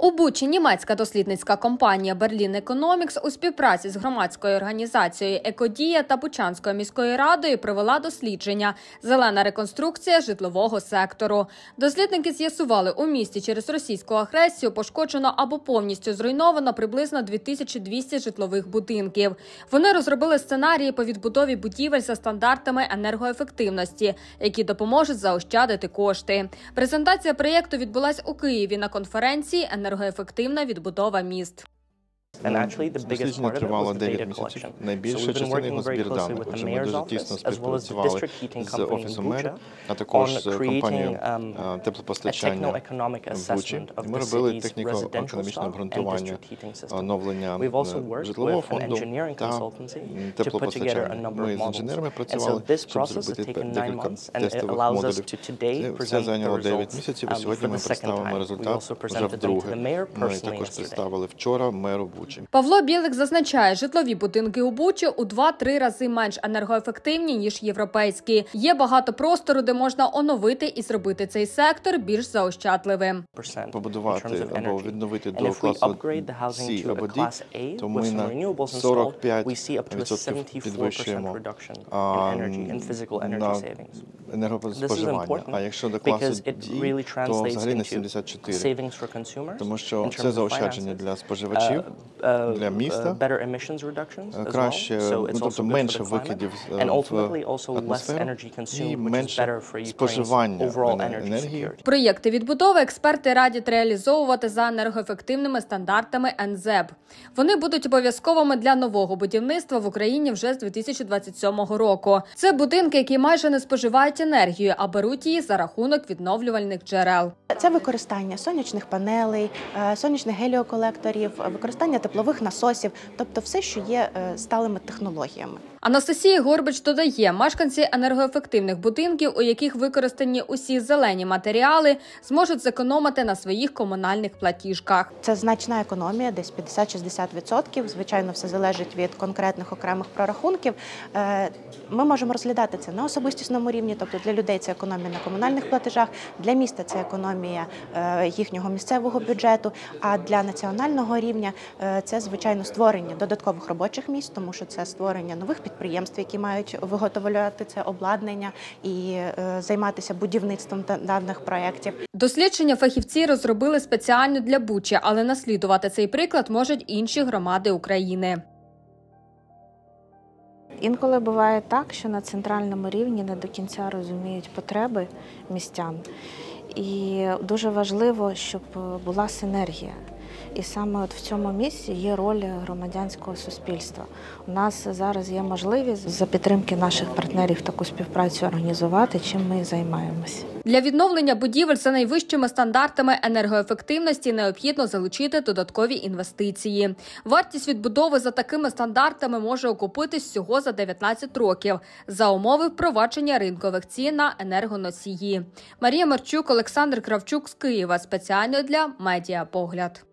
У Бучі німецька дослідницька компанія Berlin Economics у співпраці з громадською організацією «Екодія» та Бучанською міською радою провела дослідження «Зелена реконструкція житлового сектору». Дослідники з'ясували, у місті через російську агресію пошкоджено або повністю зруйновано приблизно 2200 житлових будинків. Вони розробили сценарії по відбудові будівель за стандартами енергоефективності, які допоможуть заощадити кошти. Презентація проєкту відбулась у Києві на конференції «Енергоефективна відбудова міст». Дослідження тривало 9 місяців. Найбільша частина його збір даних, отже, ми дуже тісно співпрацювали з Офісом мера, а також з компанією теплопостачання в Бучі. Ми робили техніко-економічне обґрунтування оновлення житлового фонду та теплопостачання. Ми з інженерами працювали, щоб зробити декілька тестових модулів. Це все зайняло 9 місяців, і сьогодні ми представимо результат вже вдруге. Ми також представили вчора меру Бучі. Павло Білик зазначає, житлові будинки у Бучі у 2-3 рази менш енергоефективні, ніж європейські. Є багато простору, де можна оновити і зробити цей сектор більш заощадливим. Побудувати або відновити до класу C або D, то ми на 45% підвищуємо на енергоспоживання. А якщо до класу D, то взагалі на 74%. Тому що це заощадження для споживачів, для міста, краще, тобто менше викидів в атмосферу і менше споживання енергії. Проєкти відбудови експерти радять реалізовувати за енергоефективними стандартами НЗЕБ. Вони будуть обов'язковими для нового будівництва в Україні вже з 2027 року. Це будинки, які майже не споживають енергію, а беруть її за рахунок відновлювальних джерел. Це використання сонячних панелей, сонячних геліоколекторів, використання теплових насосів, тобто все, що є сталими технологіями. Анастасія Горбич додає, мешканці енергоефективних будинків, у яких використані усі зелені матеріали, зможуть зекономити на своїх комунальних платіжках. Це значна економія, десь 50-60%. Звичайно, все залежить від конкретних окремих прорахунків. Ми можемо розглядати це на особистісному рівні, тобто для людей це економія на комунальних платежах, для міста це економія їхнього місцевого бюджету, а для національного рівня це, звичайно, створення додаткових робочих місць, тому що це створення нових підприємств, які мають виготовляти це обладнання і займатися будівництвом даних проєктів. Дослідження фахівці розробили спеціально для Бучі, але наслідувати цей приклад можуть інші громади України. Інколи буває так, що на центральному рівні не до кінця розуміють потреби містян. І дуже важливо, щоб була синергія. І саме от в цьому місці є роль громадянського суспільства. У нас зараз є можливість за підтримки наших партнерів таку співпрацю організувати, чим ми і займаємося. Для відновлення будівель за найвищими стандартами енергоефективності необхідно залучити додаткові інвестиції. Вартість відбудови за такими стандартами може окупитись всього за 19 років, за умови впровадження ринкових цін на енергоносії. Марія Марчук, Олександр Кравчук з Києва. Спеціально для «Медіапогляд».